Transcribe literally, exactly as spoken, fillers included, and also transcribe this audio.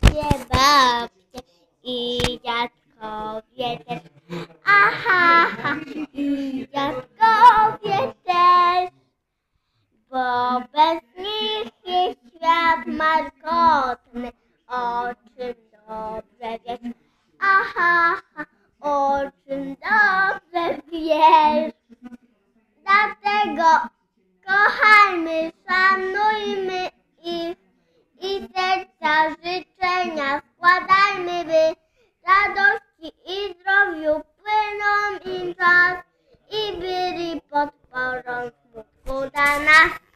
Dziadkowie, babcie i dziadkowie też. Aha, ha, i dziadkowie też, bo bez nich jest świat markotny, o czym dobrze wiesz. Aha, ha, o czym dobrze wiesz. Dlatego kochajmy, szanujmy ich i serca życzenia składajmy, by radości i zdrowiu płyną im czas i byli podporą smutku dla nas.